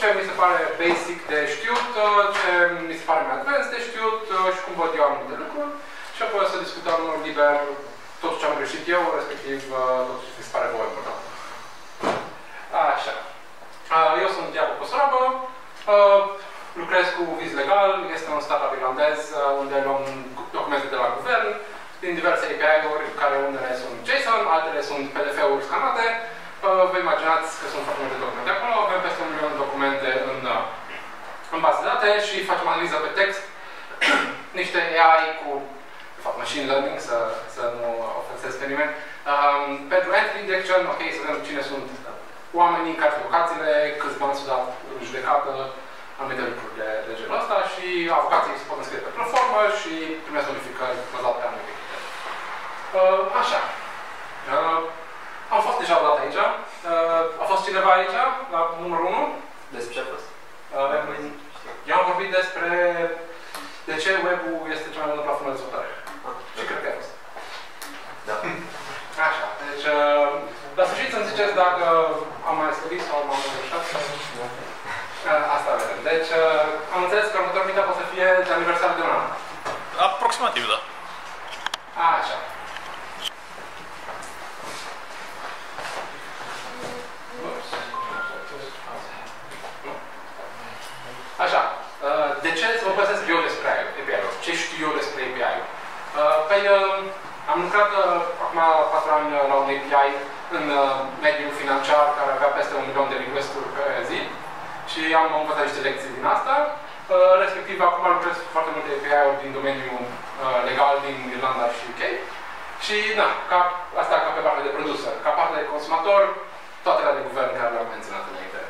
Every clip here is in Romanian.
ce mi se pare basic de știut, ce mi se pare mai advanced de știut și cum văd eu anumite lucruri. Și apoi o să discutăm liber tot ce am greșit eu, respectiv tot ce mi se pare voi important. Așa. Eu sunt Iacob Cosorabă, lucrez cu Viz Legal, este un startup irlandez unde luăm documente de la guvern din diverse API-uri, care unele sunt JSON, altele sunt PDF-uri scanate. Vă imaginați că sunt foarte multe documente acolo, avem peste 1 milion de documente în bază de date și facem analiză pe text, niște AI cu, de fapt, machine learning, să nu ofensez pe nimeni, pentru entry detection, ok, să vedem cine sunt oamenii, care sunt locațiile, câți bani s-au dat în judecată, anumite lucruri de genul ăsta și avocații se pot înscrie pe platformă și primesc notificări bazate pe anumite criterii. Așa. Am fost deja odată aici. A fost cineva aici, la numărul 1? Despre ce a fost? Eu am vorbit despre de ce web-ul este cea mai bună platformă de dezvoltare. Și cred că a fost. Da. Așa. Deci, la sfârșit să-mi ziceți dacă am mai scris sau m-am greșat. Asta vedem. Deci, am înțeles că următorul meetup o să fie de aniversare de un an. Aproximativ, da. Așa. Așa. De ce să vă păsesc eu despre API-uri? Ce știu eu despre API-uri? Păi, am lucrat acum 4 ani la un API în mediul financiar care avea peste 1 milion de request-uri pe zi și am învățat niște lecții din asta. Respectiv, acum lucrez foarte multe API-uri din domeniul legal din Irlanda și UK. Și, na, asta ca pe partea de produser. Ca partea de consumator, toate alea de guvern care le-am menționat înainte.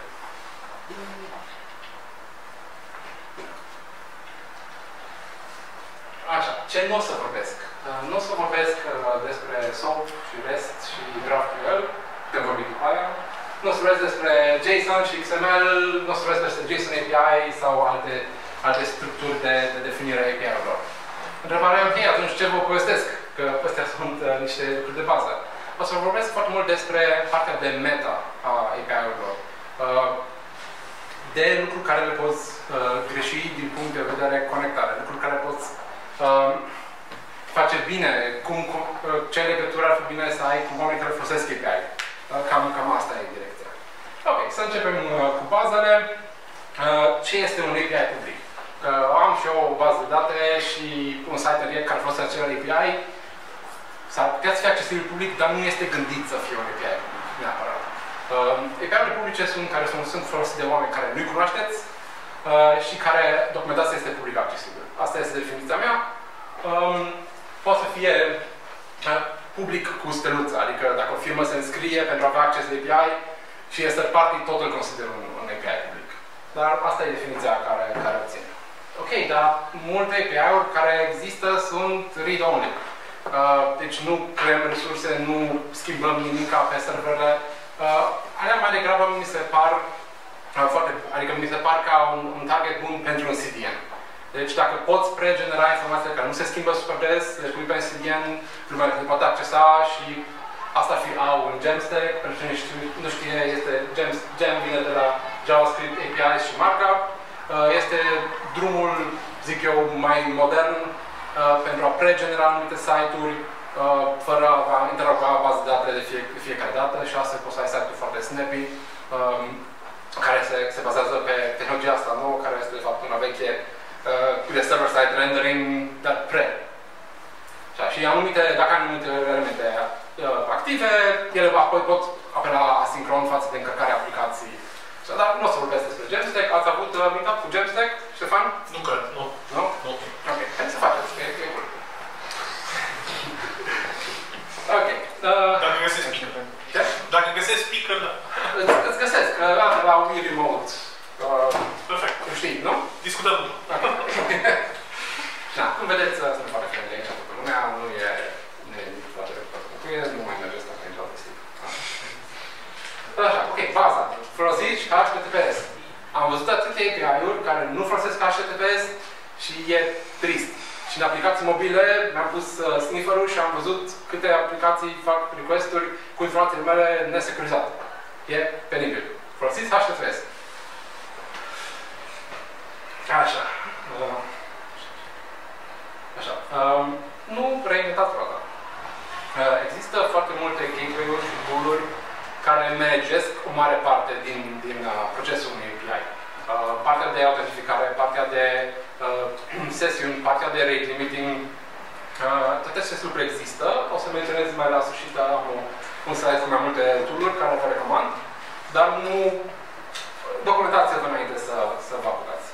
Așa, ce nu o să vorbesc? Nu o să vorbesc despre SOAP și REST și GraphQL, putem vorbi după aia. Nu o să vorbesc despre JSON și XML, nu o să vorbesc despre JSON API sau alte structuri de definire a API-urilor. Întrebarea e ok, atunci ce vă povestesc? Că astea sunt niște lucruri de bază. O să vorbesc foarte mult despre partea de meta a API-urilor. De lucruri care le poți greși din punct de vedere conectare, lucruri care poți face bine, ce legătură ar fi bine să ai cu oamenii care folosesc API. Cam asta e direcția. Ok, să începem cu bazele. Ce este un API public? Am și eu o bază de date și un site care folosește acel API. S-ar putea să fie accesibil public, dar nu este gândit să fie un API neapărat. API-urile publice sunt folosite de oameni care nu-i cunoașteți și care documentația este public accesibil. Asta este definiția mea. Poate să fie public cu steluță, adică dacă o firmă se înscrie pentru a avea acces la API și este third party, tot îl consider un API public. Dar asta e definiția care o ține. Ok, dar multe API-uri care există sunt read-only. Deci nu creăm resurse, nu schimbăm nimic pe serverele. Alea mai degrabă mi se par adică mi se par ca un target bun pentru un CDN. Deci dacă poți pregenera informația care nu se schimbă super des, le pui pe CDN, lumea le poate accesa și asta ar fi un Gemstack. Pentru cine nu știe, Gem vine de la JavaScript, API și Markup. Este drumul, zic eu, mai modern pentru a pregenera anumite site-uri fără a interoga bază de date de fiecare dată și astfel poți să ai site-uri foarte snappy care se bazează pe tehnologia asta nouă, care este de fapt una veche de server-side rendering, dar și dacă ai anumite elemente active, ele apoi pot apela asincron față de încărcarea aplicației. Dar nu o să vorbesc despre Gemstack. Ați avut meetup cu Gemstack, Ștefan? Nu cred, nu. Nu? Nu. Ok, hai să faceți, că e bun. Ok. Dacă găsesc speaker. Ce? Dacă găsesc speaker, da. Îți găsesc, că la Wii Remote. Perfect. Știi, nu? Discutăm. Da, cum vedeți, sunt foarte friendly aici toată lumea, nu e foarte cuiesc, nu mai merge asta prin toate stil. Așa, ok, baza. Folosiți HTTPS. Am văzut atâtea API-uri care nu folosesc HTTPS și e trist. Și în aplicații mobile mi-am pus sniffer-ul și am văzut câte aplicații fac request-uri cu informațiile mele nesecurizate. E penibil. Folosiți HTTPS. parte din procesul unui API. Partea de autentificare, partea de sesiuni, partea de rate limiting, toate aceste lucruri există. O să menționez mai la sfârșit, am un slide cu mai multe tool-uri care vă recomand, dar nu documentați-vă înainte să vă apucați.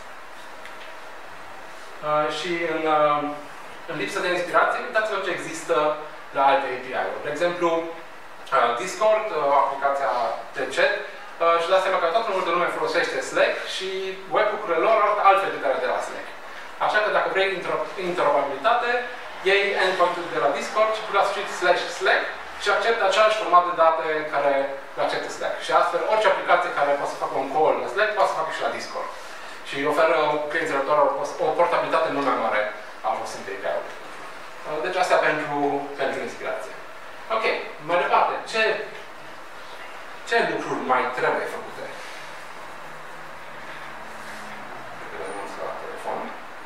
Și în lipsă de inspirație, uitați-vă ce există la alte API-uri. De exemplu, Discord, aplicația de chat, și dați seama că toată lumea folosește Slack și webhook-urile lor arată altfel decât de la Slack. Așa că dacă vrei interoperabilitate, iei endpoint-ul de la Discord și pui la sfârșit /Slack și acceptă același format de date care le acceptă Slack. Și astfel, orice aplicație care poate să facă un call în Slack, poate să facă și la Discord. Și oferă clienților lor o portabilitate mult mai mare a folosind API-ului. Deci astea pentru inspirație. Ok, mai departe, ce lucruri mai trebuie făcute? Cred că le-am la telefon.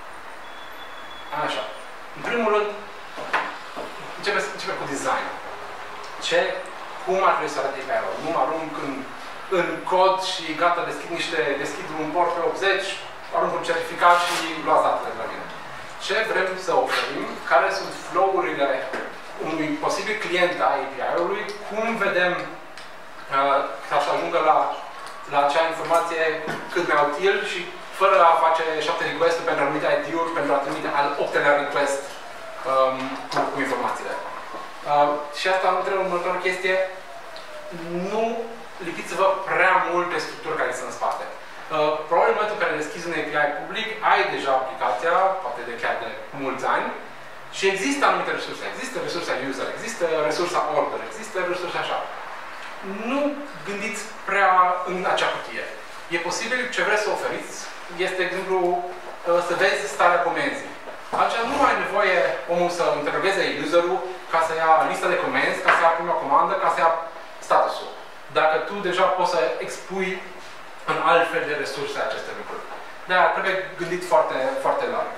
Așa. În primul rând, începe cu design. Cum ar trebui să arate API-ul? Nu mă arunc în cod și gata, deschid un port pe 80, arunc un certificat și luați datele de la mine. Ce vrem să oferim? Care sunt flow-urile unui posibil client a API-ului? Cum vedem ca să ajungă la acea informație cât mai util și fără a face 7 request-uri pentru anumite ID-uri, pentru a trimite al 8-lea request cu informațiile. Și asta îmi trebuie următoarea chestie. Nu lipiți-vă prea multe structuri care sunt în spate. Probabil în momentul în care deschizi un API public, ai deja aplicația, poate de chiar de mulți ani, și există anumite resurse. Există resursa user, există resursa order, există resursa așa. Nu gândiți prea în acea cutie. E posibil ce vreți să oferiți, este, de exemplu, să vezi starea comenzii. Atunci nu ai nevoie omul să interrogheze userul ca să ia lista de comenzi, ca să ia prima comandă, ca să ia statusul. Dacă tu deja poți să expui în altfel de resurse aceste lucruri. De-aia trebuie gândit foarte, foarte larg.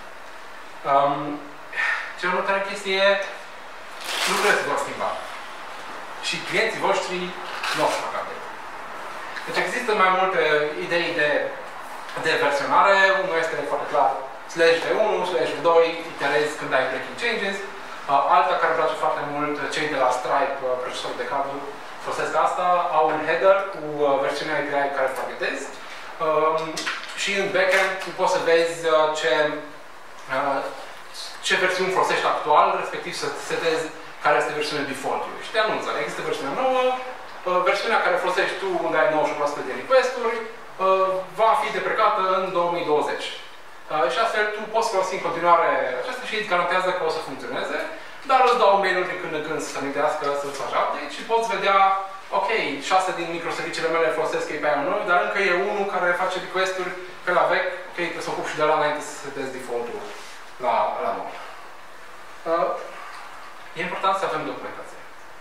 Cea următoare chestie e lucrurile se vor schimba. Și clienții voștri nu o să facă atât. Deci există mai multe idei de versionare. Unul este foarte clar /v1, /v2, iterezi când ai breaking changes. Alta care îmi place foarte mult, cei de la Stripe, procesor de cablu, folosesc asta, au un header cu versiunea API care targetezi. Și în backend tu poți să vezi ce versiuni folosești actual, respectiv să setezi care este versiunea default-ului. Și te anunță, există versiunea nouă, versiunea care folosești tu, unde ai 90% de request-uri, va fi deprecată în 2020. Și astfel tu poți folosi în continuare aceasta și îți garantează că o să funcționeze, dar îți dau mail-uri din când în când să amintească să-ți faci update și poți vedea, ok, 6 din microserviciile mele folosesc API-ul noi, dar încă e unul care face request-uri pe la vechi, ok, trebuie să ocup și de la înainte să setez default-ul la nou. E important să avem documentație.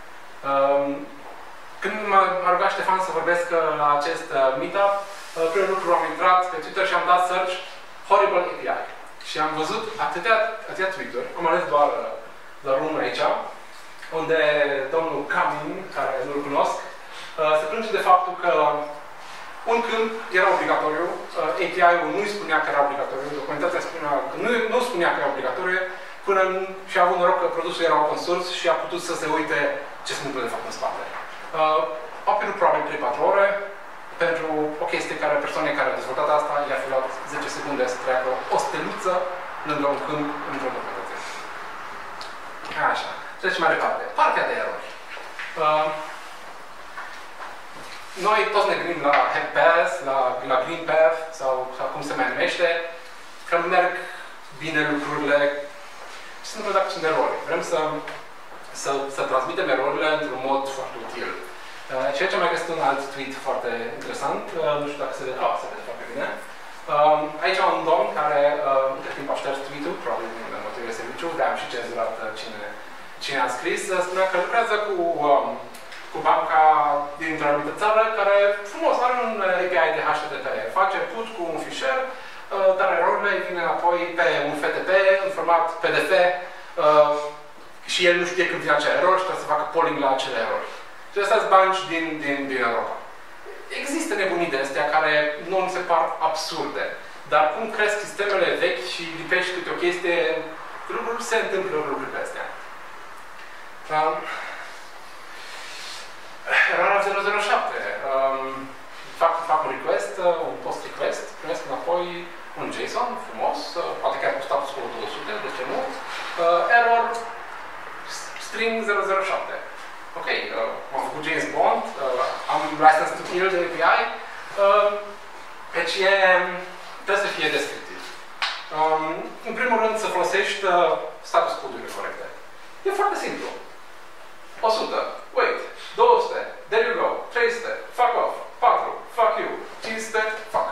Când m-a rugat Ștefan să vorbesc la acest meetup, primul lucru am intrat pe Twitter și am dat search Horrible API. Și am văzut atâtea tweet-uri, am ales doar unul aici, unde domnul Camin, care nu-l cunosc, se plânge de faptul că un câmp era obligatoriu, API-ul nu-i spunea că era obligatoriu, documentația spunea că nu spunea că era obligatoriu, până și a avut noroc că produsul era open source și a putut să se uite ce se întâmplă de fapt în spate. A pierdut probabil 3-4 ore pentru o chestie care persoane care au dezvoltat asta i-ar fi luat 10 secunde să treacă o steluță lângă un câmp într-o documentație. Așa. Trecem mai departe. Partea de erori. Noi toți ne gândim la Hack Path, la Green Path sau cum se mai numește, că merg bine lucrurile. Ce se întâmplă dacă sunt erori? Vrem să transmitem erorile într-un mod foarte util. Ceea ce am mai găsit un alt tweet foarte interesant, nu știu dacă se vede, se vede foarte bine. Aici am un domn care între timp a șters tweet-ul, probabil din motive de serviciu, de-aia am și cenzurat cine a scris, spunea că lucrează cu banca dintr-o anumită țară care frumos are un API de HTTP. Face put cu un fișier, dar erorile vin înapoi pe un FTP în format PDF și el nu știe când vine acea erori și trebuie să facă polling la acele erori. Și astea sunt banci din Europa. există nebunii de astea care nu mi se par absurde. Dar cum cresc sistemele vechi și lipești câte o chestie, lucruri se întâmplă lucruri pe astea. Eroarea 007. Fac un request, un post request, primesc înapoi un JSON frumos, poate chiar cu status code 200, de ce nu? Error string 007. Ok, am făcut James Bond, am license to kill de API, deci trebuie să fie descriptiv. În primul rând să folosești status code-urile corecte. E foarte simplu. 100, wait, 200, there you go, 300, fuck off, 4, fuck you, 500, fuck.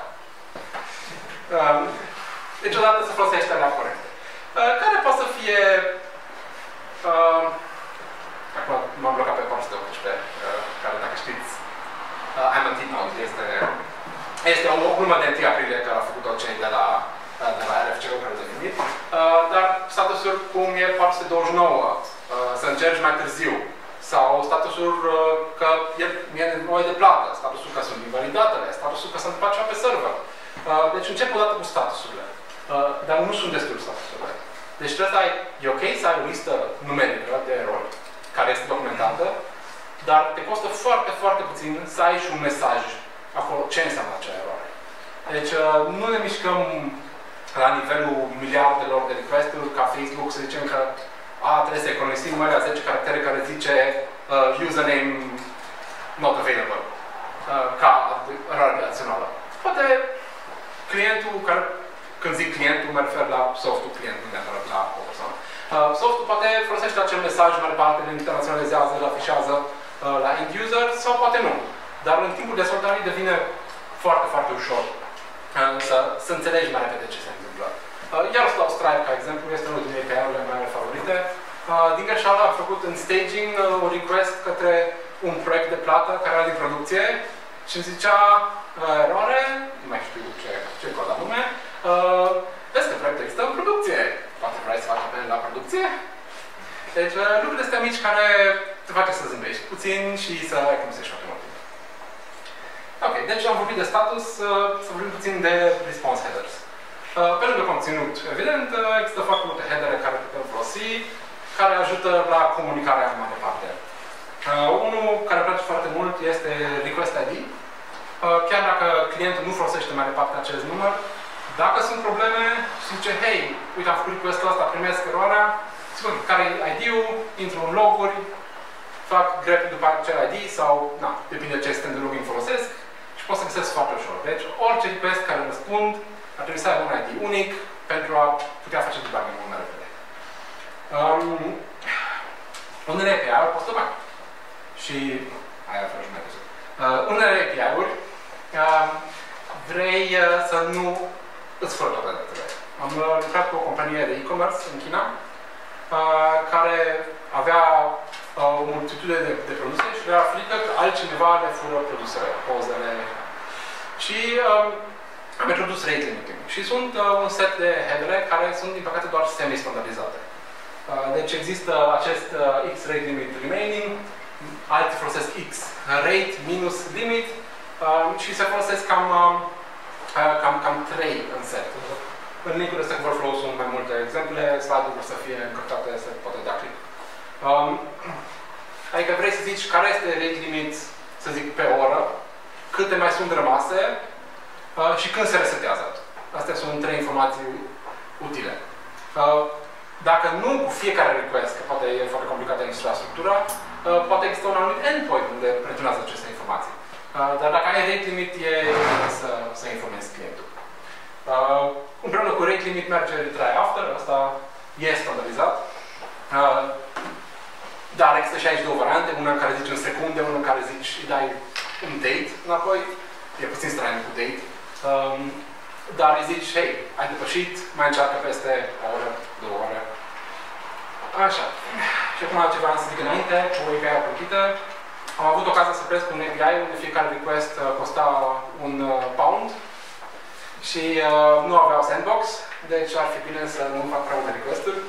Deci odată să folosești alea corecte. Care poate să fie... Acum m-am blocat pe partea 18, care dacă știți, I'm a T-Node, este o glumă de 1 aprilie care a făcut-o cei de la RFC-ul care l-a definit, dar statusuri cum e partea 29, să încerci mai târziu, sau statusul că mi-e nevoie de plată, statusul că sunt invalidatele, statusul că sunt face pe server. Deci încep odată cu statusurile, dar nu sunt destul statusurile. Deci trebuie să ai, e ok să ai o listă numerică de erori, care este documentată, dar te costă foarte, foarte puțin să ai și un mesaj acolo ce înseamnă acea eroare. Deci nu ne mișcăm la nivelul miliardelor de request-uri ca Facebook, să zicem că trebuie să economisim alea 10 caractere care zice username not available ca eroare relațională. Poate clientul, când zic clientul, mă refer la softul client, nu neapărat la o persoană. Softul poate folosește acel mesaj mai departe, îl internaționalizează, îl afișează la end user sau poate nu. Dar în timpul dezvoltării devine foarte, foarte ușor să înțelegi mai repede ce se întâmplă. Iar o să dau Stripe ca exemplu, este unul din API-urile mele favorite. Din greșeală am făcut în staging un request către un proiect de plată care era din producție și îmi zicea eroare, nu mai știu ce cod anume, vezi că proiectul există în producție. Poate vrei să faci apel la producție? Deci lucrurile astea mici care te face să zâmbești puțin și să economisești foarte mult. Ok, deci am vorbit de status, să vorbim puțin de response headers. Pe lângă conținut, evident, există foarte multe headere care putem folosi, care ajută la comunicarea mai departe. Unul care îmi place foarte mult este Request ID. Chiar dacă clientul nu folosește mai departe acest număr, dacă sunt probleme și zice, hei, uite, am făcut request-ul ăsta, primesc eroarea, spun care e ID-ul, intru în loguri, fac grep după acel ID sau, na, depinde de ce sistem de login folosesc și pot să găsesc foarte ușor. Deci, orice request care răspund ar trebui să aibă un ID unic pentru a putea face debugging mult mai repede. Unele API-uri costă bani. Și aia a fost mai târziu. Unele API-uri vrei să nu îți fără toate datele. Am lucrat cu o companie de e-commerce în China care avea o multitudine de produse și avea frică că altcineva le fură produsele, pozele. Și am introdus rate limiting. Și sunt un set de headere care sunt, din păcate, doar semi-standardizate. Deci există acest X rate limit remaining, alții folosesc X rate minus limit și se folosesc cam 3 în set. În link-ul ăsta vor folosi mai multe exemple, slide-ul vor să fie încărcate, se poate da click. Adică vrei să zici care este rate limit, să zic, pe oră, câte mai sunt rămase și când se resetează. Astea sunt 3 informații utile. Dacă nu cu fiecare request, că poate e foarte complicată infrastructura, poate există un anumit endpoint unde returnează aceste informații. Dar dacă ai rate limit, e să informezi clientul. Împreună cu rate limit merge retry after, asta e standardizat. Dar există și aici două variante, una în care zici în secunde, una în care zici îi dai un date înapoi, e puțin straniu cu date. Dar îi zici, hei, ai depășit, mai încearcă peste o oră, 2 ore. Așa. Și acum ce vreau să zic înainte, o API plătită. Am avut ocazia să presc un API unde fiecare request costa £1 și nu aveau sandbox, deci ar fi bine să nu fac prea multe request-uri.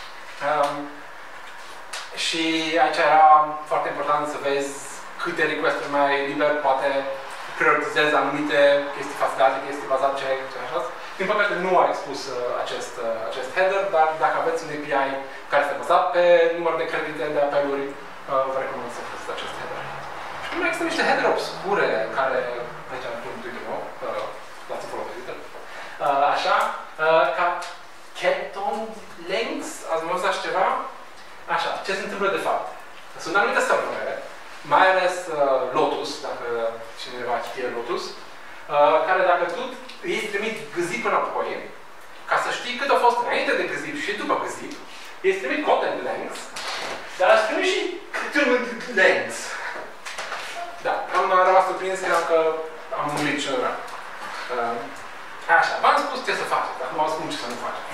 Și aici era foarte important să vezi câte request-uri mai liber poate prioritizez anumite chestii față de alte chestii bazate ce așa. Din păcate nu a expus acest header, dar dacă aveți un API care este bazat pe număr de credite de apeluri, vă recomand să folosiți acest header. Și mai există niște header obscure care, aici am pun Twitter nou, dați-mi follow pe Twitter, așa, ca Keton Links, ați mai auzit așa ceva? Așa, ce se întâmplă de fapt? Sunt anumite servere, mai ales Lotus, dacă cineva știe Lotus, care dacă tu îi trimit gzip înapoi, ca să știi cât a fost înainte de gzip și după gzip, îi trimit content length, dar aș primi și length. Da, am rămas surprins, cream că am murit și ăla. Așa, v-am spus ce să faceți, acum vă spun ce să nu faceți.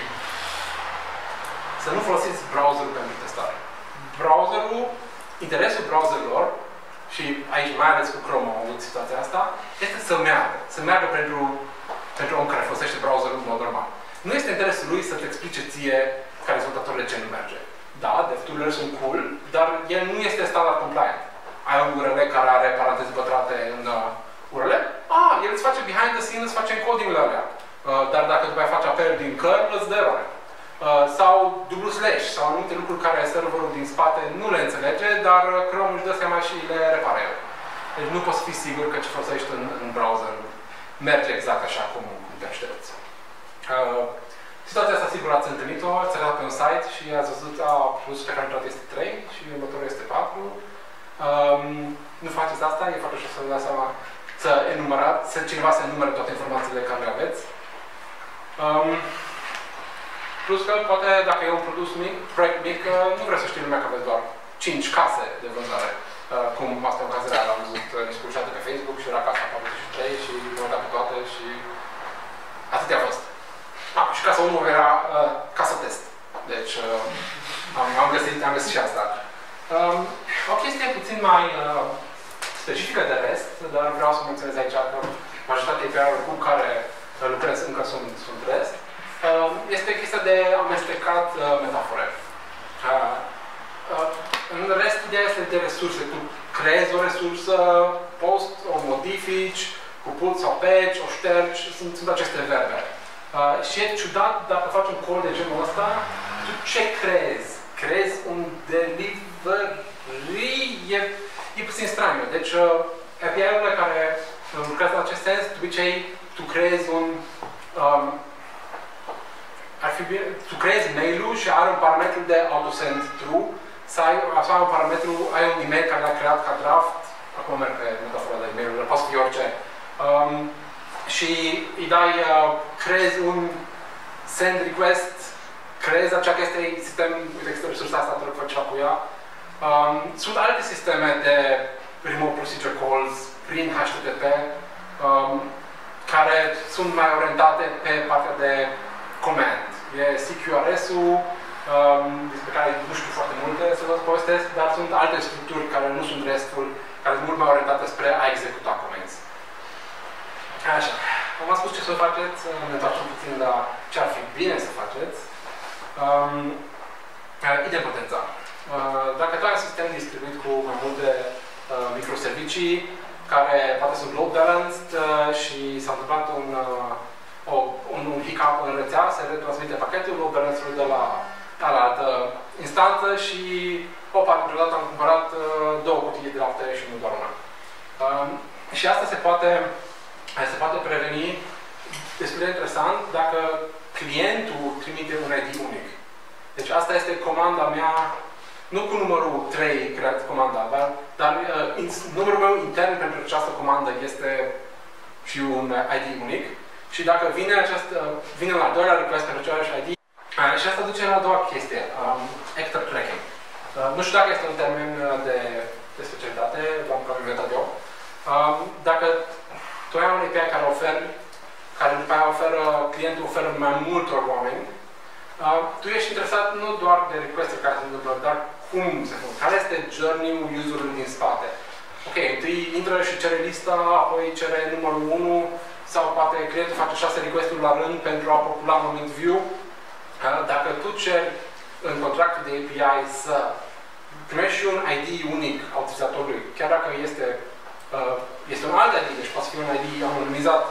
Să nu folosiți browserul pentru testare. Interesul browserilor, și aici mai ales cu Chrome am avut situația asta, este să meargă pentru om care folosește browserul în mod normal. Nu este interesul lui să-ți explice ție ca rezultator de ce nu merge. Da, DevTools sunt cool, dar el nu este standard compliant. Ai un URL care are paranteze pătrate în URL? El îți face behind the scenes, îți face encoding-urile alea. Dar dacă după aia faci apel din curl, îți dă eroare. Sau dublu slash, sau anumite lucruri care serverul din spate nu le înțelege, dar Chrome își dă seama și le repară el. Deci nu poți fi sigur că ce folosești în browser merge exact așa cum te aștepți. Situația asta sigur ați întâlnit-o, ați arătat pe un site și ați văzut plus pe care este 3 și următorul este 4. Nu faceți asta, e foarte ușor să vă dați seama să cineva să enumere toate informațiile care le aveți. Plus că poate dacă e un proiect mic, nu vreți să știi lumea că aveți doar 5 case de vânzare. Cum asta în cazul real, am văzut discursate pe Facebook și era casa 43 și m-am dat pe toate și atâtea a fost. Și casa 1 era casa test. Deci am găsit și asta. O chestie puțin mai specifică de rest, dar vreau să menționez aici că majoritatea API-urilor cu care lucrez încă sunt rest. Este chestia de amestecat metafore. În rest, ideea este de resurse. Tu creezi o resursă, post, o modifici, cu put sau patch, o ștergi, sunt aceste verbe. Și e ciudat dacă faci un call de genul ăsta, tu ce creezi? Creezi un delivery? E puțin straniu. Deci, API-urile care lucrează în acest sens, de obicei, tu creezi un tu creezi mail-ul și are un parametru de autosend true, sau un parametru, ai un email care l-a creat ca draft, acum merg pe metafora de e-mail, dar poate fi orice, și îi dai, creezi un send request, creezi acea chestie, sistem, uite, există resursa asta, trebuie să faci ceva cu ea. Sunt alte sisteme de remote procedure calls prin HTTP, care sunt mai orientate pe partea de command. E CQRS-ul, despre care nu știu foarte multe să vă povestesc, dar sunt alte structuri care nu sunt RESTful, care sunt mult mai orientate spre a executa commands. Așa. V-am spus ce să faceți, ne întoarcem puțin la ce ar fi bine să faceți. Idempotența. Dacă tu ai un sistem distribuit cu mai multe microservicii, care poate sunt load balanced și s-a întâmplat un hiccup în rețea, se retransmite pachetul, load balancer-ul de la altă instanță și deodată am cumpărat 2 cutii de lapte și nu doar una. Și asta se poate preveni destul de interesant dacă clientul trimite un ID unic. Deci asta este comanda mea, nu cu numărul 3 creat comanda, dar numărul meu intern pentru această comandă este și un ID unic. Și dacă vine un al doilea request pentru același ID, și asta duce la a doua chestie, actor tracking. Nu știu dacă este un termen de specialitate, l-am inventat eu. Dacă tu ai un API care după aia clientul oferă mai multor oameni, tu ești interesat nu doar de request-uri care se întâmplă, dar cum se face, care este journey-ul user-ului din spate. Ok, întâi intră și cere lista, apoi cere numărul 1, sau poate clientul face 6 request-uri la rând pentru a popula moment view. Dacă tu ceri în contractul de API să primești și un ID unic a utilizatorului, chiar dacă este este un alt ID, deci poate fi un ID anonimizat.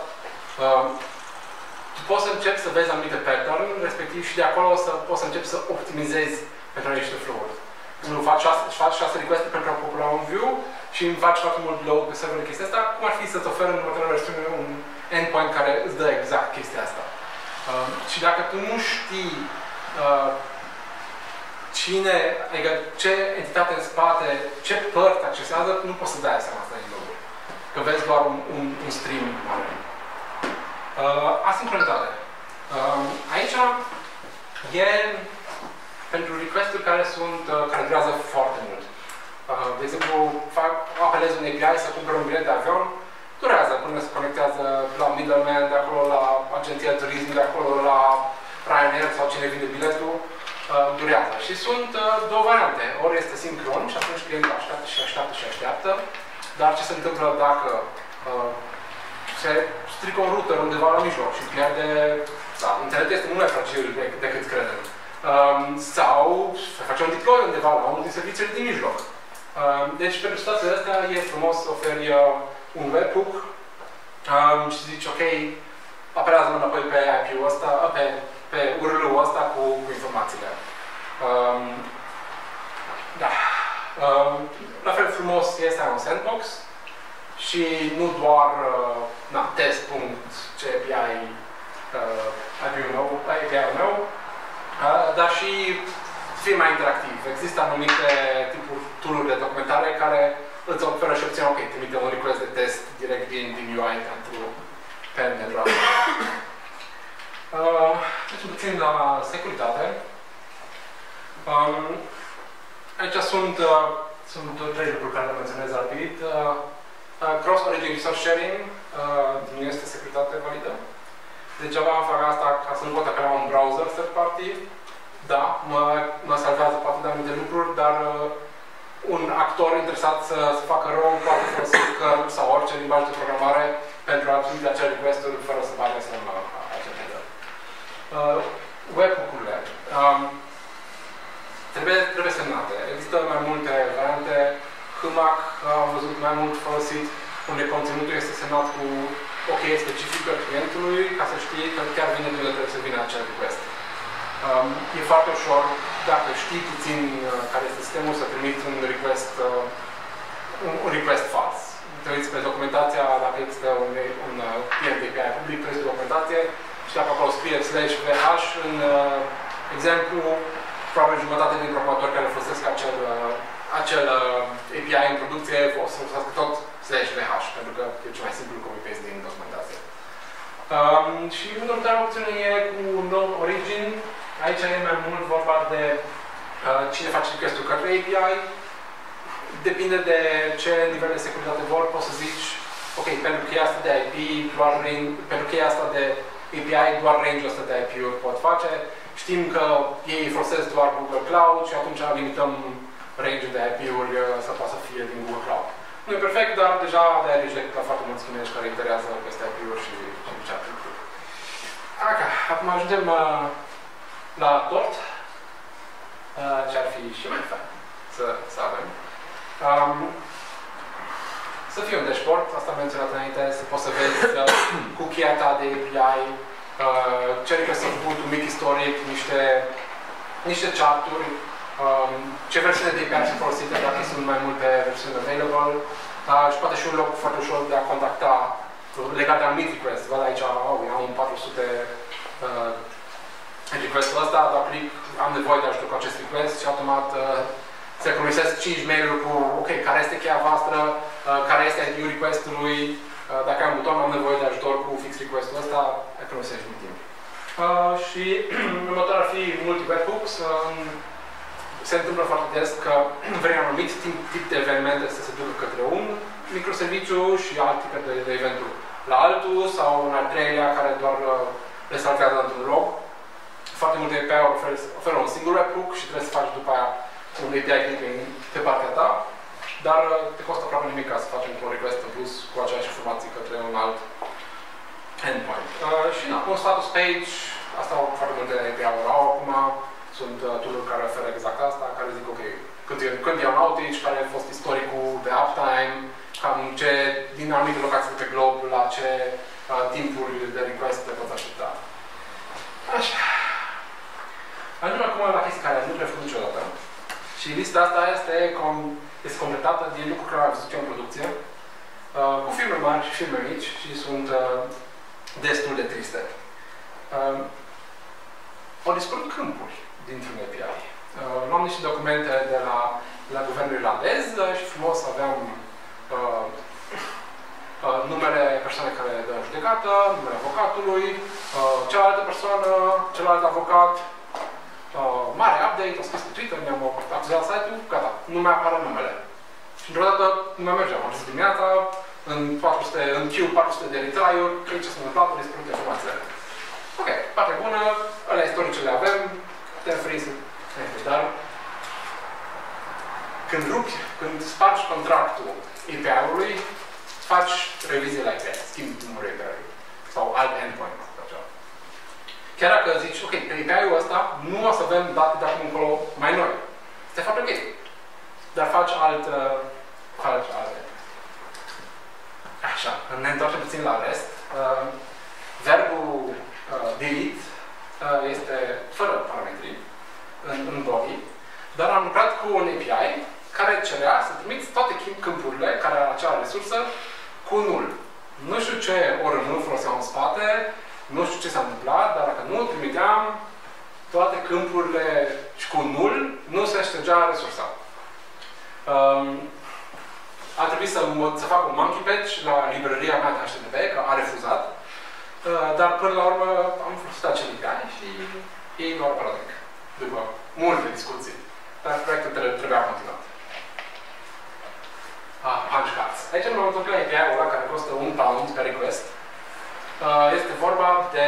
Tu poți să începi să vezi anumite pattern, respectiv și de acolo poți să începi să optimizezi pentru niște flow-uri. Nu faci 6 request pentru a popula un view și îmi faci foarte mult load pe serverul chestia asta, cum ar fi să-ți oferă în următoarea versiune un endpoint care îți dă exact chestia asta. Și dacă tu nu știi adică ce entitate în spate, ce părți accesează, nu poți să dai seama asta din loguri. Că vezi doar un stream mare. Asincronitate. Aici e pentru request-uri care durează foarte mult. De exemplu, apelez un API să cumpăr un bilet de avion, durează până se conectează la middleman, de acolo la agenția turism, de acolo la Ryanair sau cine vinde biletul, durează. Și sunt două variante. Ori este sincron și atunci clientul așteaptă și așteaptă și așteaptă, dar ce se întâmplă dacă se strică un router undeva la mijloc și pierde... Da, internetul este mult mai fragil decât credem. Sau să facem un deploy undeva la unul din serviciile din mijloc. Deci, pentru situația asta e frumos să oferi un webhook și zici, ok, apelează-mă înapoi pe IP-ul ăsta, pe URL-ul ăsta cu informațiile. Da. La fel frumos este un sandbox și nu doar test.cpi API-ul meu, dar și să fie mai interactiv. Există anumite tipuri tool-uri de documentare care îți oferă și opțiunea, ok, trimite un request de test direct din UI pentru asta. Deci puțin la securitate. Aici sunt 3 lucruri care le menționez rapid. Cross-origin resource sharing nu este securitate validă. Degeaba fac asta ca să nu pot apela un browser third party. Da, mă salvează poate de anumite lucruri, dar un actor interesat să facă rău poate folosi curl sau orice limbaj de programare pentru a trimite acele request-uri fără să bage semn la acel header. Webhook-urile. Trebuie semnate. Există mai multe variante. HMAC am văzut mai mult folosit, unde conținutul este semnat cu o cheie specifică clientului, ca să știi că chiar vine de unde trebuie să vină acel request. E foarte ușor, dacă știi puțin care este sistemul, să trimiți un request fals. Te uiți pe documentația, dacă există un client API public, te uiți pe documentație și dacă acolo scrie /vh, în exemplu, probabil jumătate din programatori care folosesc acel API în producție o să folosească tot /vh, pentru că e cel mai simplu copy-paste din documentație. Și următoarea opțiune e cu non-origin. Aici e mai mult vorba de cine face request-ul către API. Depinde de ce nivel de securitate vor, poți să zici, ok, pentru cheia asta de IP, pentru cheia asta de API, doar range-ul ăsta de IP-uri pot face. Știm că ei folosesc doar Google Cloud și atunci limităm range-ul de IP-uri să poată să fie din Google Cloud. Nu e perfect, dar deja de-aia reject la foarte mulți chinești care iterează peste IP-uri și ce ar fi. Acum ajungem la tort, ce ar fi și mai fain să avem. Să fie un dashboard, asta am menționat înainte, să poți să vezi cu cheia ta de API, ce request au făcut, un mic istoric, niște charturi, ce versiune de API sunt folosite, dacă sunt mai multe versiuni available, și poate și un loc foarte ușor de a contacta legat de anumit request. Văd aici, am un 400 request-ul ăsta, dar click, am nevoie de ajutor cu acest request și automat se economisesc 5 mail-uri cu, ok, care este cheia voastră, care este ID-ul request-ului, dacă am un buton, am nevoie de ajutor cu fix request-ul ăsta, economisești mult timp. Și următoarea ar fi multi-webhooks. Se întâmplă foarte des că vrei un anumit tip de evenimente să se ducă către un microserviciu și alt tip de eventuri la altul, sau un al treilea care doar le salvează într-un log. Foarte multe API-uri oferă un singur webhook și trebuie să faci după aia un API clipping pe partea ta, dar te costă aproape nimic ca să faci un request în plus cu aceeași informații către un alt endpoint. Și un status page, asta au foarte multe API-uri au acum, sunt tool-uri care oferă exact asta, care zic, ok, când e un outage, care a fost istoricul de uptime, cam ce, din anumite locații pe glob, la ce timpuri de request te poți aștepta. Așa. Ajungem acum la chestii care nu le-am făcut niciodată. Și lista asta este completată din lucruri care am văzut eu în producție, cu filme mari și filme mici și sunt destul de triste. Au dispărut câmpuri dintr-un API. Luam niște documente de la guvernul irlandez și frumos aveam numele persoanei care dă judecată, numele avocatului, cealaltă persoană, celălalt avocat, mare update, a scris pe Twitter, mi-am acuzat site-ul, gata, nu mai apare numele. Și într-o dată nu mai mergeam, am zis dimineața, în queue 400 de retry-uri, cred ce s-a întâmplat, au dispărut informațiile. Ok, partea bună, alea istorice le avem, putem free să... Dar când spargi contractul API-ului, faci revizie la API, schimbi numărul API-ului sau alt endpoint. Chiar dacă zici, ok, pe API-ul ăsta nu o să avem date de acum încolo mai noi. Este foarte ok. Dar faci alte. Așa, ne întoarcem puțin la rest. Verbul delete este fără parametri în body, dar am lucrat cu un API care cerea să trimiți toate câmpurile care au acea resursă cu null. Nu știu ce ori nu foloseam în spate, nu știu ce s-a întâmplat, dar dacă nu trimiteam toate câmpurile și cu null, nu se ștergea resursa. A trebuit să fac un monkey patch la librăria mea de HTTP, că a refuzat, dar până la urmă am folosit acel API și ei nu au reparat nimic, după multe discuții. Dar proiectul trebuia continuat. Punch cards. Aici am întâmplat API-ul ăla care costă £1 pe request. Este vorba de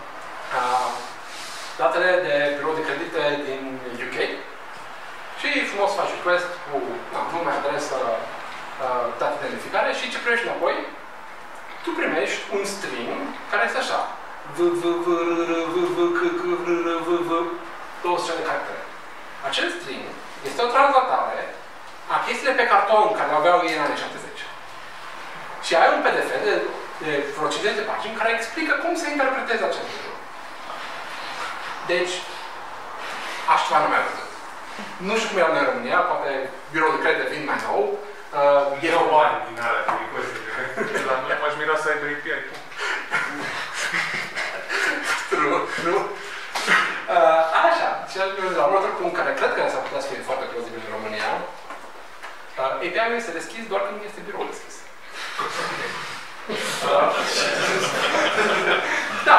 datele de birou de credite din UK. Și frumos faci request cu nume, adresă, date de identificare și ce primești înapoi? Tu primești un string care este așa. 200 de caractere. Acel string este o translatare a chestiile pe carton care le aveau ei în anii 70. Și ai un PDF de vreo 50 de pagini care explică cum se interpretează acest lucru. Deci, așa ceva nu mai văzut. Nu știu cum era în România, poate birou de credite vin mai nou. Erau bani din alea, de request. La noi m-aș mira să aibă API. Nu? Așa, și la următor punct care cred că s-ar putea să fie foarte plauzibil în România, API-ul este deschis doar când este biroul deschis. Da,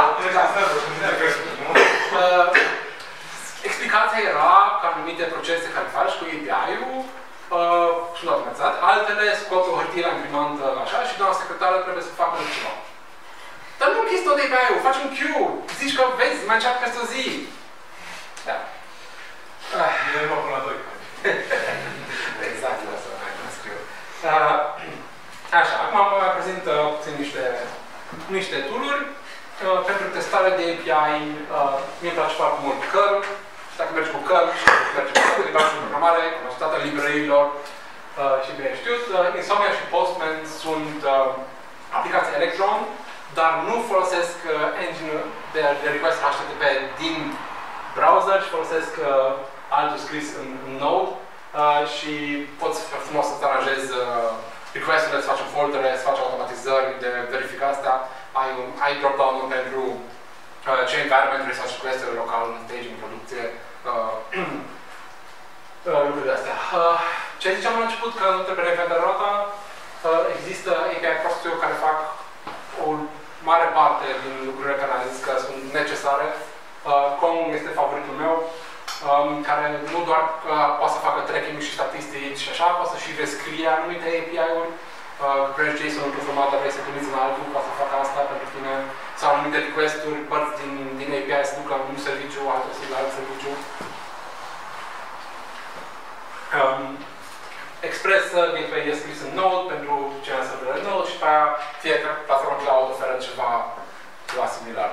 explicația era că anumite procese care faci cu API-ul sunt automatizați, altele scot o hârtie la imprimantă așa și doamna secretară trebuie să facă ceva. Dar nu închizi tot API-ul, faci un queue, zici că vezi, mai încearcă peste o zi. Da. Bine, mă până la 2. Exact, asta mai scriu. Așa, acum mă prezint puțin niște tool-uri. Pentru testare de API, mi-e place foarte mult curl. Și dacă mergi cu curl, mergi cu limbajul de programare, cunoscutatea librăriilor și bine știut. Insomnia și Postman sunt aplicații Electron, dar nu folosesc engine-ul de request HTTP din browser și folosesc altul scris în Node și poți frumos să-ți aranjezi request-urile, să faci foldere, să faci automatizări de verifica asta. Ai drop-down-ul pentru ce environment vrei să faci request-uri local, în staging, producție, lucrurile astea. Ce ziceam la început, că nu trebuie reinventarea roata, există API proxy-uri care fac o mare parte din lucrurile care am zis că sunt necesare. Kong este favoritul meu, care nu doar poate să facă tracking și statistici și așa, poate să și rescrie anumite API-uri. Primești JSON într-un format, dar vrei să trimiți în altul, poate să facă asta pentru tine. Sau anumite request-uri, părți din API să duc la un serviciu, altul să la alt serviciu. Express Gateway este scris în Node pentru cele serverele Node și pe aia fiecare platformă cloud oferă ceva similar.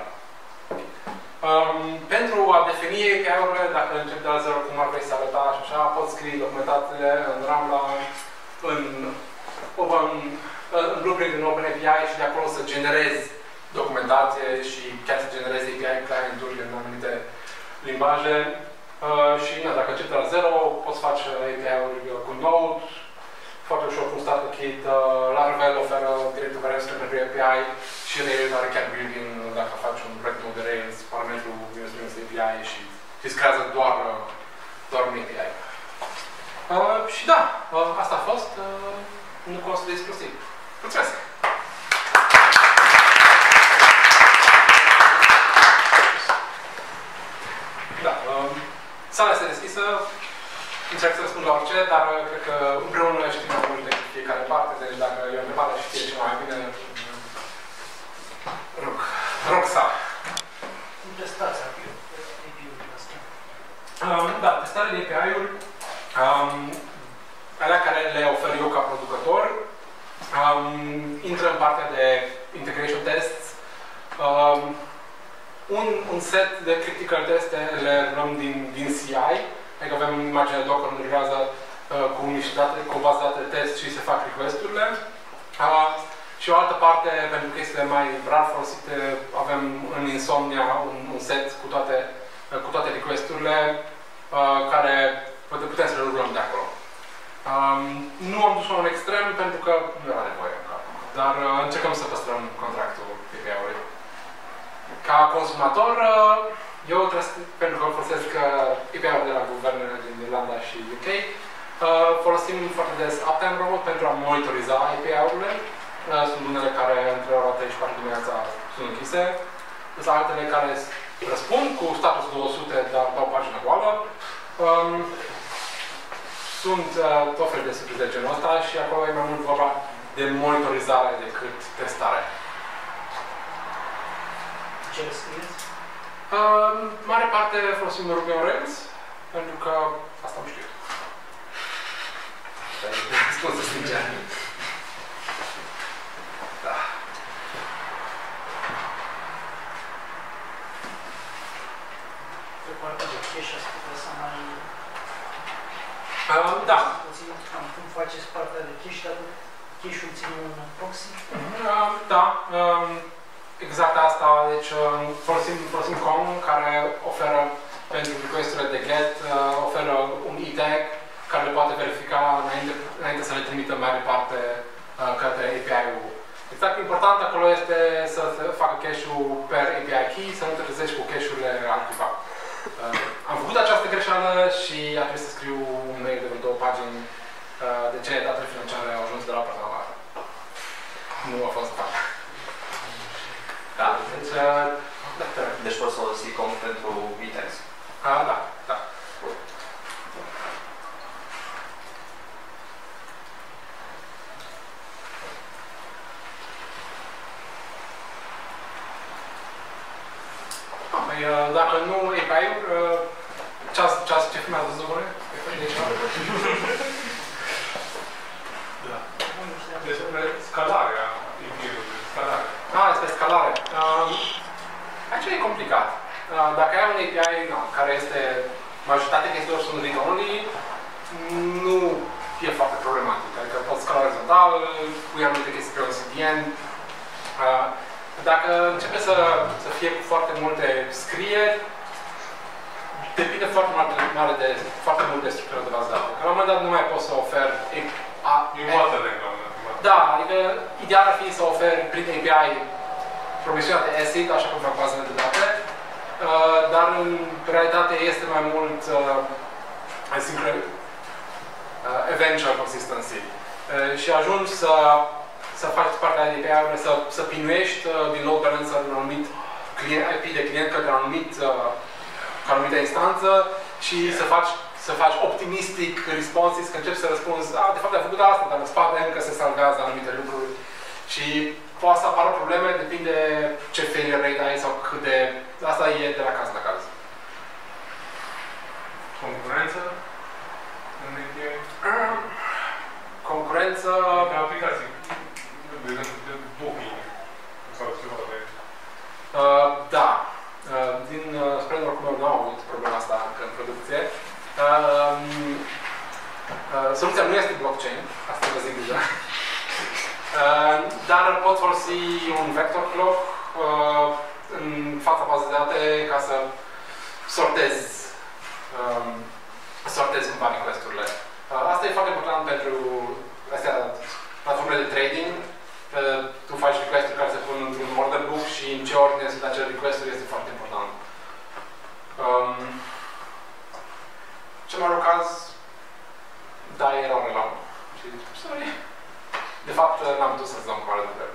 Pentru a defini API-urile, dacă începi de la zero cum ar vei să arăta și așa, poți scrie documentațiile în Ramla, în în blueprint în OpenAPI și de acolo să generezi documentație și chiar să generezi API client-uri în anumite limbaje. Și dacă începi de la zero, poți face API-uri cu Node, foarte ușor cu un starter kit. Laravel oferă directul variabil pentru API și Rails are chiar built-in dacă faci un proiect nou de Rails, parametrul API și îți creează doar un API. Și da, asta a fost. Nu construi exclusiv. Mulțumesc! Da, sala este deschisă. Încerc să răspund la orice, dar cred că împreună știm mai multe de fiecare parte, deci dacă e o întrebare și știe ceva mai bine, rog să. Cum testați API-urile astea? Da, testarea de API-uri, alea care le ofer eu ca producător, intră în partea de integration tests. Un set de critical teste le luăm din CI, adică avem imaginea Docker unde lucrează cu o bază de date de test și se fac request-urile. Și o altă parte, pentru că este mai rar folosite, avem în Insomnia un set cu toate request-urile care putem să le rulăm de acolo. Nu am dus la un extrem pentru că nu era nevoie încă, dar încercăm să păstrăm contractul API-ului. Ca consumator, eu pentru că folosesc API-ul de la guvernele din Irlanda și UK, folosim foarte des Uptime Robot pentru a monitoriza API-urile. Sunt unele care între ora 3 și 4 dimineața sunt închise. Sunt altele care răspund cu status 200, dar dau pagina goală. Sunt tot fel de surprize de genul ăsta și acolo e mai mult vorba de monitorizare decât testare. Ce le scrieți? Mare parte folosim Ruby on Rails, pentru că asta am știut. Spun să sincer. Da. Pe partea de cache ați putea să mai... Da. Cum faceți partea de cache, dar cache-ul ține un proxy? Da. Exact asta. Deci folosim Kong, care oferă pentru request-urile de get, oferă un e-tag care le poate verifica înainte să le trimită mai departe către API-ul. Exact important acolo este să facă cache-ul per API key, să nu te trezești cu cache-urile altcuiva. Am făcut această greșeală și a trebuit să scriu un mail de 2 pagini de ce datele financiare au ajuns de la persoana la alta. Nu a fost fac. Da, deci poți folosi Kong pentru e-tags. Da, da. Dacă nu API-uri, ce filmează zone? Da. Despre scalarea API-ului, scalarea. Despre scalare. Aici e complicat. Dacă ai un API care este, majoritatea chestiilor sunt read-only, nu e foarte problematic. Adică poți scala orizontal, pui anumite chestii pe un CDN. Dacă începe să fie cu foarte multe scrieri, depinde foarte mult de structura de bază de date. La un moment dat nu mai poți să oferi Da, adică ideal ar fi să oferi prin API promisiunea de ACID, așa cum fac bazele de date, dar în realitate este mai mult eventual consistency. Și ajungi să faci partea de API-uri, să pinuiești din load balancer un anumit IP de client către o anumită instanță și să faci optimistic responses, că începi să răspunzi, de fapt ai făcut asta, dar în spate încă se salvează anumite lucruri. Și poate să apară probleme, depinde ce failure rate ai sau cât de... Asta e de la caz la caz. Concurență? În API? Concurență... Pe aplicații. De booking sau ceva de... Da. Spre norocul meu nu am avut problema asta încă în producție. Soluția nu este blockchain, asta vă zic deja. Dar pot folosi un vector clock în fața bazei de date ca să sortez cumva request-urile. Asta e foarte important pentru astea, platformele de trading. Tu faci request-uri care se pun într-un order book și în ce ordine sunt acele request-uri este foarte important. Cel mai rău caz, da, erau la și sorry. De fapt, n-am putut să-ți dăm coară de web.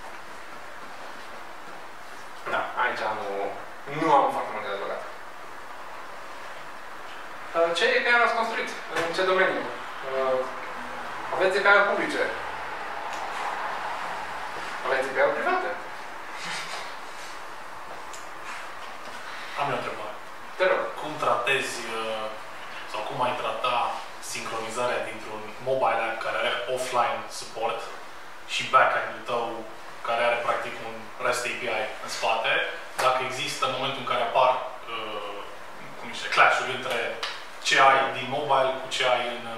Da, aici nu am foarte multe de adăugat. Ce API ați construit? În ce domeniu? Aveți API-uri publice? Aveți API-uri private? Am o întrebare. Te rog. Cum tratezi sau cum ai trata sincronizarea dintr-un mobile app care are offline support și backend-ul tău care are practic un REST API în spate, dacă există în momentul în care apar clash-uri între ce ai din mobile cu ce ai în...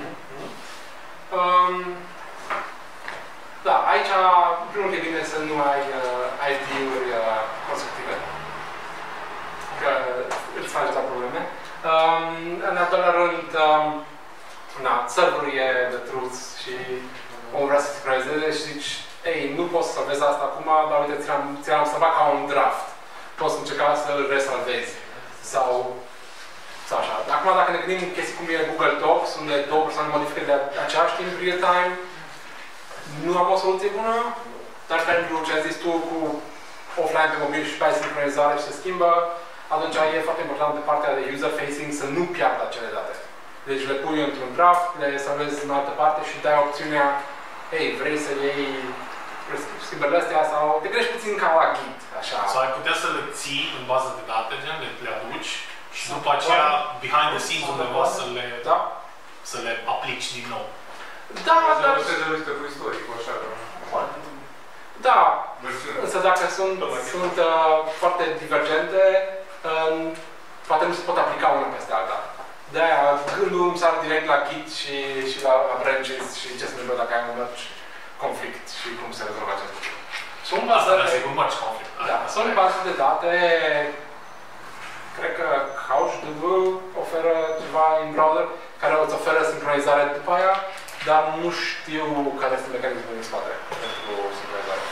Da, aici, în primul rând, e bine să nu ai ID-uri consecutive. Că îți faci la probleme. În al doilea rând, serverul e de truth și omul vrea să se sincronizeze și zici, ei, nu poți să salvezi asta acum, dar uite, ți-am salvat ca un draft. Poți încerca să-l resalvezi. Sau așa. Acum, dacă ne gândim chestii cum e Google Docs, unde două persoane modifică de același timp, real-time, nu am o soluție bună, dar pentru ce ai zis tu cu offline pe mobil și pe ai sincronizare și se schimbă, atunci e foarte important pe partea de user-facing să nu piardă acele date. Deci le pui într-un draft, le salvezi în altă parte și dai opțiunea, ei, vrei să iei schimbările astea sau te gândești puțin ca la Git, așa. Sau ai putea să le ții în bază de date, gen, le aduci și după aceea, behind the scenes, undeva să le aplici din nou. Da, dar... Nu se dăruște cu istoricul, așa, da, însă dacă sunt foarte divergente, poate nu se pot aplica una peste alta. De-aia gândul îmi sar direct la Git și la branches și ce se întâmplă dacă ai un merge conflict și cum se rezolvă acest lucru. Sunt baze de date, cred că CouchDB oferă ceva în browser care îți oferă sincronizare după aia, dar nu știu care este mecanismul din spate pentru sincronizare.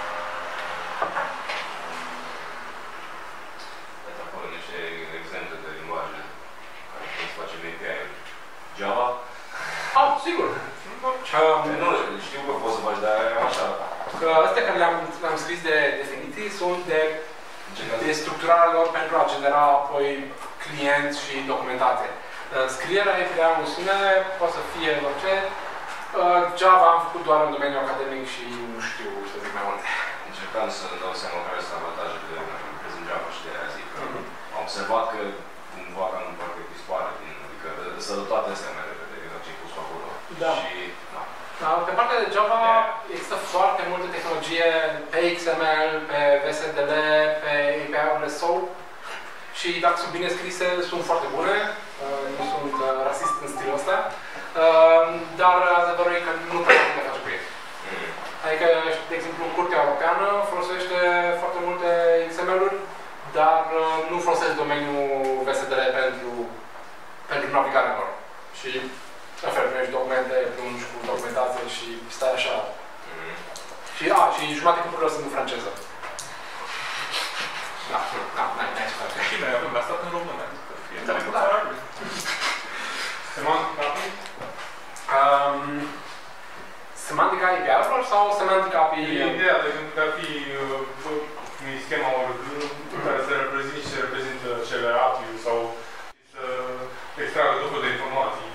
Ați acolo niște exemple de limbajele care pot să facem API-uri. Java? Sigur! Nu, știu că poți să faci, dar așa. Astea care le-am scris de definiții sunt de structurarea lor pentru a genera apoi clienți și documentație. Scrierea API-ului în sine poate să fie orice. Java am făcut doar în domeniul academic și nu știu să zic mai multe. Încercam să dau seama care sunt avantajele de prezent Java și de aia zic. Am observat că cumva că nu parcă dispare din, adică să dă toate astea mai repede decât ce-ai pus acolo. Da. Și, pe partea de Java există foarte multă tehnologie pe XML, pe VSDL, pe API-urile SOAP și dacă sunt bine scrise, sunt foarte bune, nu sunt rasist în stilul ăsta, dar adevărul e că nu prea putem face cu ei. Adică, de exemplu, Curtea Europeană folosește foarte multe XML-uri, dar nu folosesc domeniul VSDL pentru navigarea lor. Și la fel, primești documente, plungi cu documentație și stai așa. Și jumătate cupurilor sunt în franceză. N-ai ce face. Și noi avem asta în română. Fiecare cu țara lui. Semantic API? Semantic API-urilor sau semantic API? Ideea de când ar fi schema care să reprezintă și se reprezintă cele API-uri sau să extragă tot felul de informații.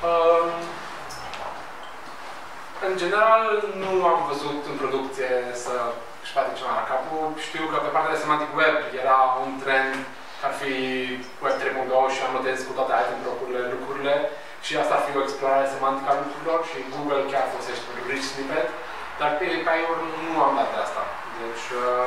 În general, nu am văzut în producție să își bate ceva la capul. Știu că pe partea de semantic web era un trend, ar fi Web 3.2 și anotezi cu toate item lucrurile și asta ar fi o explorare semantică a lucrurilor și Google chiar folosește pentru rich snippet, dar pe API-uri nu am dat de asta. Deci,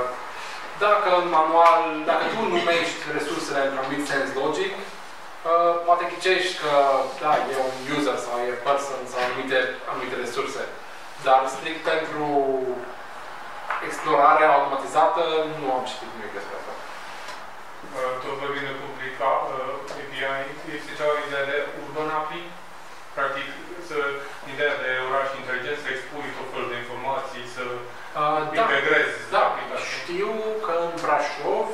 dacă tu numești resursele într-un anumit sens logic, poate ghicești că, da, e un user sau e person sau anumite resurse. Dar strict pentru explorare automatizată nu am citit nimic despre asta. Tot vorbind de public API, este cea o idee de urban API? Practic, ideea de oraș inteligent, să expui tot felul de informații, să integrezi aplicații. Știu că în Brașov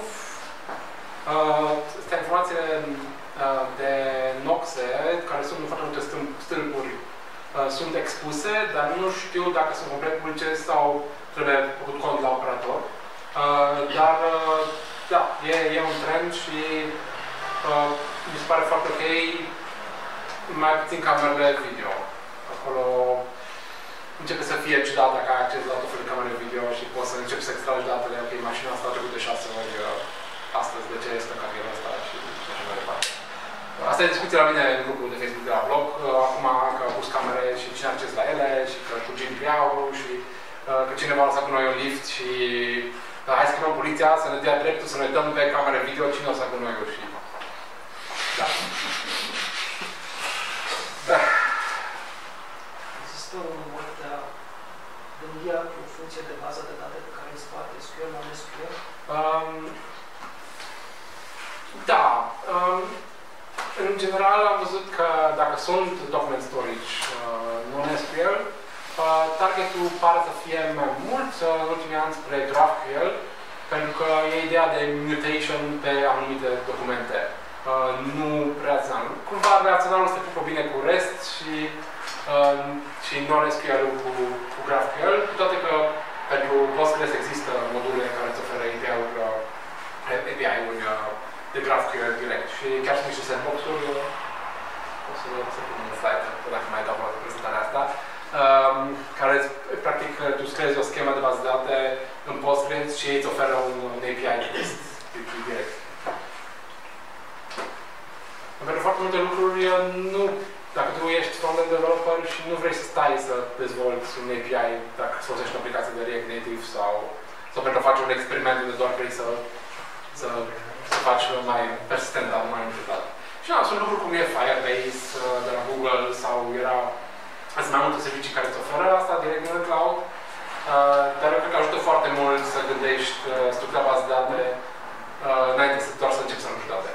astea informațiile de noxe, care sunt în foarte multe stâlpuri, sunt expuse, dar nu știu dacă sunt complet publice sau trebuie făcut cont la operator. Dar, da, e un trend și mi se pare foarte ok, mai puțin camerele video. Acolo începe să fie ciudat dacă ai acces la tot felul de camere video și poți să începi să extragi datele, ok, mașina asta a trecut de 6 ori astăzi, de ce este carierul ăsta și așa mai departe. Asta e discuția la mine în grupul de Facebook de la blog, acum că au pus camere și cine are acces la ele și că cu GDPR-ul și că cineva a lăsat cu noi un lift și hai să chemăm poliția să ne dea dreptul să ne dăm pe camere video cine o să cu noi și... Da. Există un mod de a gândi în funcție de baza de date pe care îi spate SQL, non-SQL? Da. În general am văzut că dacă sunt document storage non-SQL, targetul pare să fie mai mult în ultimii ani spre GraphQL, pentru că e ideea de mutation pe anumite documente. Nu reacțional. Cumva reacționalul se pupă bine cu REST și non-SQL-ul cu GraphQL, cu toate că pentru Postgres există module care îți oferă API-uri de GraphQL direct. Și chiar sunt niște sandbox-uri, o să pun un slide, dacă mai dau la prezentarea asta, care practic tu scriezi o schemă de bază de date în Postgres și ei îți oferă un API de test direct. Pentru foarte multe lucruri, nu, dacă tu ești front-end developer și nu vrei să stai să dezvolți un API dacă folosești o aplicație de React Native sau pentru a face un experiment unde doar vrei să faci mai persistent, dar mai multe date. Și da, sunt lucruri cum e Firebase de la Google sau sunt mai multe servicii care îți oferă asta direct în cloud, dar eu cred că ajută foarte mult să gândești structura bază de date înainte doar să începi să arunci date.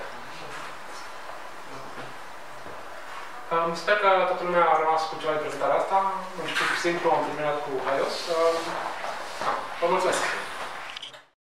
Sper că toată lumea a rămas cu ceva de prezentarea asta. Am început cu simplu, am terminat cu haios. Vă mulțumesc!